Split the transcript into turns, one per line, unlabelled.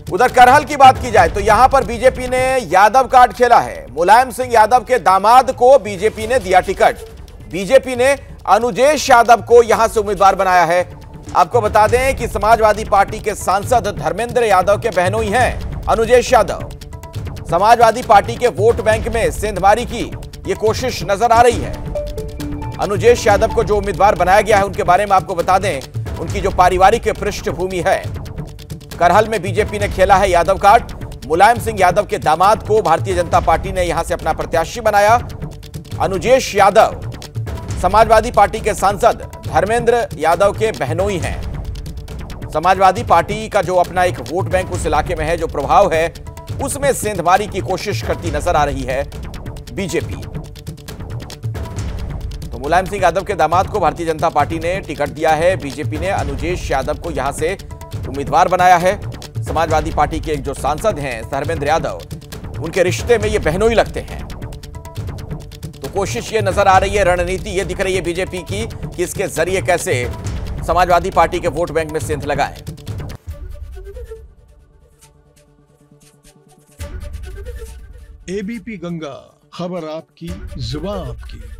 उधर करहल की बात की जाए तो यहां पर बीजेपी ने यादव कार्ड खेला है। मुलायम सिंह यादव के दामाद को बीजेपी ने दिया टिकट। बीजेपी ने अनुजेश यादव को यहां से उम्मीदवार बनाया है। आपको बता दें कि समाजवादी पार्टी के सांसद धर्मेंद्र यादव के बहनोई हैं अनुजेश यादव। समाजवादी पार्टी के वोट बैंक में सेंधमारी की यह कोशिश नजर आ रही है। अनुजेश यादव को जो उम्मीदवार बनाया गया है उनके बारे में आपको बता दें, उनकी जो पारिवारिक पृष्ठभूमि है। करहल में बीजेपी ने खेला है यादव कार्ड। मुलायम सिंह यादव के दामाद को भारतीय जनता पार्टी ने यहां से अपना प्रत्याशी बनाया। अनुजेश यादव समाजवादी पार्टी के सांसद धर्मेंद्र यादव के बहनोई हैं। समाजवादी पार्टी का जो अपना एक वोट बैंक उस इलाके में है, जो प्रभाव है, उसमें सेंधमारी की कोशिश करती नजर आ रही है बीजेपी। तो मुलायम सिंह यादव के दामाद को भारतीय जनता पार्टी ने टिकट दिया है। बीजेपी ने अनुजेश यादव को यहां से उम्मीदवार बनाया है। समाजवादी पार्टी के एक जो सांसद हैं धर्मेंद्र यादव, उनके रिश्ते में ये बहनोई लगते हैं। तो कोशिश ये नजर आ रही है, रणनीति ये दिख रही है बीजेपी की कि इसके जरिए कैसे समाजवादी पार्टी के वोट बैंक में सेंध लगाएं।
एबीपी गंगा, खबर आपकी, जुबान आपकी।